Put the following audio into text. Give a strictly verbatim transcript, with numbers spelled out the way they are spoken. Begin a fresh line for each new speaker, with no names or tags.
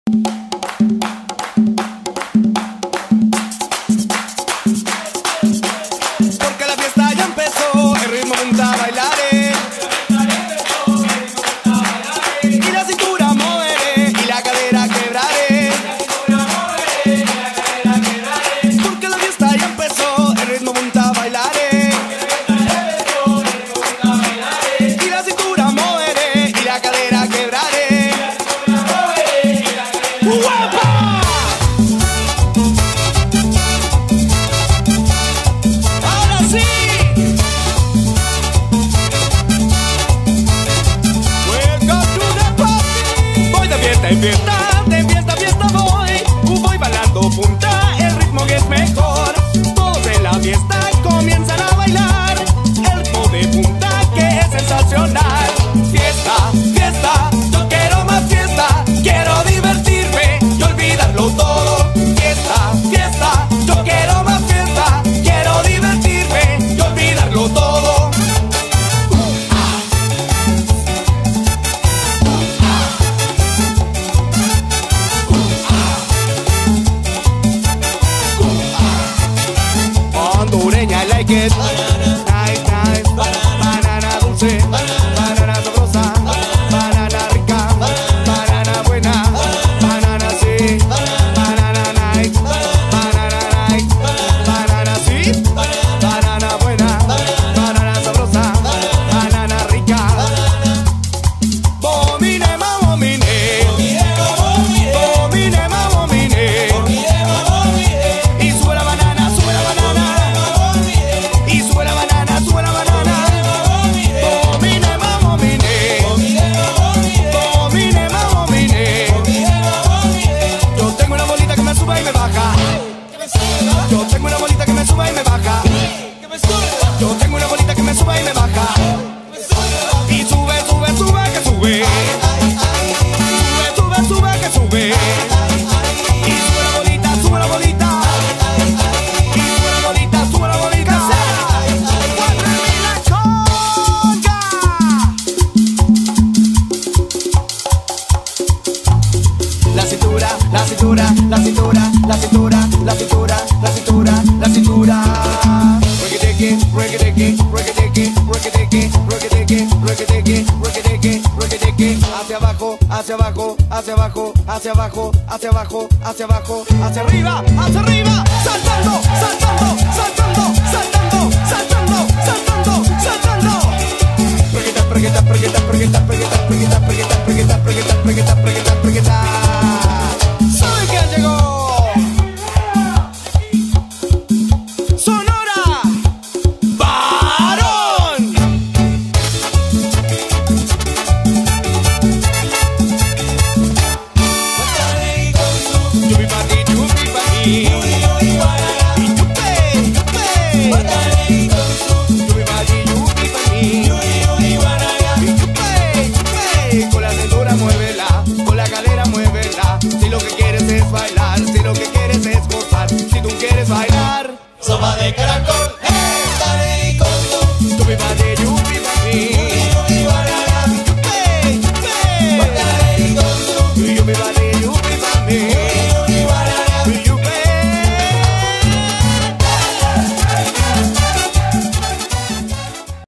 Porque la fiesta ya empezó, el ritmo punta bailaré. Y la cintura moveré y la cadera quebraré. Porque la fiesta ya empezó, el ritmo punta bailaré. Y la cintura moveré y la cadera quebraré. ¡Guapa! ¡Ahora sí! Welcome to the party. Voy de fiesta en fiesta, de fiesta a fiesta voy. Voy bailando punta, el ritmo que es mejor. Todos en la fiesta comienzan a bailar. El ritmo de punta que es sensacional. Fiesta, fiesta, yo quiero más fiesta. Quiero divertirme y olvidarlo todo. Fiesta, fiesta, yo quiero más fiesta. Quiero divertirme y olvidarlo todo. Hondureña, I like it. Nice, nice. Banana dulce, banana sabrosa, banana rica, banana buena, banana sí, banana nice, banana nice, banana sí, banana buena, banana sabrosa, banana rica. Bomine, ma bomine, bomine, ma bomine. Y sube la banana, sube la banana. Y sube la banana, sube la banana. Bomine, ma bomine. Bomine, ma bomine. Yo tengo una bolita que me sube y me baja. Yo tengo una bolita que me sube y me baja. Yo tengo una bolita que me sube y me baja. Y sube, sube, sube, que sube. Sube, sube, sube, que sube. Y sube la bolita, sube la bolita. Y sube la bolita, sube la bolita. ¡Muéveme la conga! La cintura, la cintura, la cintura, la cintura, la cintura, la cintura, la cintura. Rocky-tiki, rocky-tiki, rocky-tiki, rocky-tiki, rocky-tiki, rocky-tiki, rocky-tiki, rocky-tiki. Hacia abajo, hacia abajo, hacia abajo, hacia abajo, hacia abajo, hacia abajo, hacia arriba, hacia arriba. Saltando, saltando, saltando, saltando, saltando, saltando, saltando. Pregueta, pregueta, pregueta, pregueta, pregueta, pregueta, pregueta, pregueta, pregueta, pregueta, pregueta, pregueta.